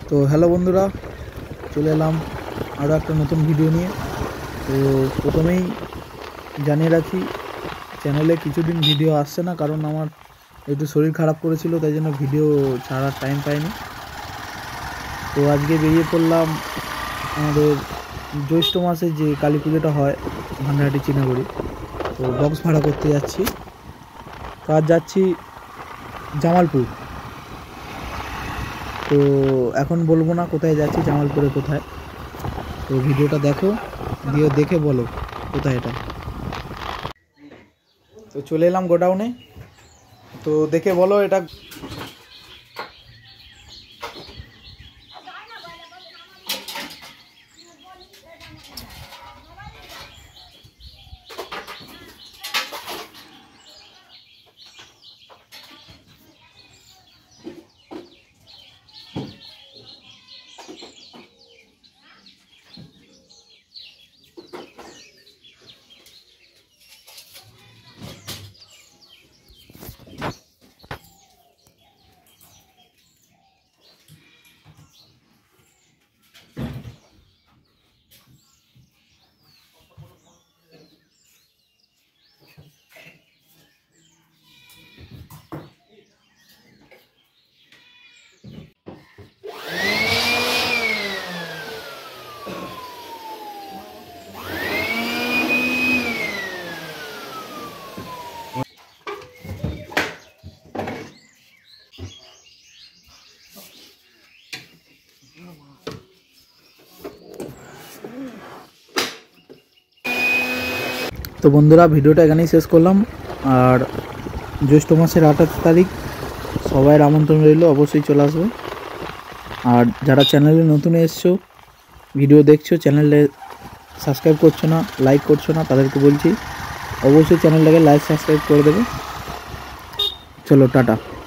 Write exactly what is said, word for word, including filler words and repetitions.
তো হ্যালো বন্ধুরা, চলে এলাম আরও একটা নতুন ভিডিও নিয়ে। তো প্রথমেই জানিয়ে রাখি, চ্যানেলে কিছুদিন ভিডিও আসছে না, কারণ আমার একটু শরীর খারাপ করেছিল, তাই জন্য ভিডিও ছাড়ার টাইম পাইনি। তো আজকে বেরিয়ে পড়লাম আমাদের জ্যৈষ্ঠ মাসে যে কালী পুজোটা হয় ভান্ডারহাটি চিনাগুড়ি। তো বক্স ভাড়া করতে যাচ্ছি, তো আজ যাচ্ছি জামালপুর। তো এখন বলবো না কোথায় যাচ্ছি, জামালপুরে কোথায়। তো ভিডিওটা দেখো, দিয়ে দেখে বলো কোথায় এটা। তো চলে এলাম গোডাউনে, তো দেখে বলো এটা। তো বন্ধুরা, ভিডিওটা এখানেই শেষ করলাম। আর জ্যৈষ্ঠ মাসের আঠাশ তারিখ সবাইয়ের আমন্ত্রণ রইল, অবশ্যই চলে আসবে। আর যারা চ্যানেলে নতুন এসছো, ভিডিও দেখছো, চ্যানেলে সাবস্ক্রাইব করছো না, লাইক করছো না, তাদেরকে বলছি অবশ্যই চ্যানেলটাকে লাইক সাবস্ক্রাইব করে দেবে। চলো টাটা।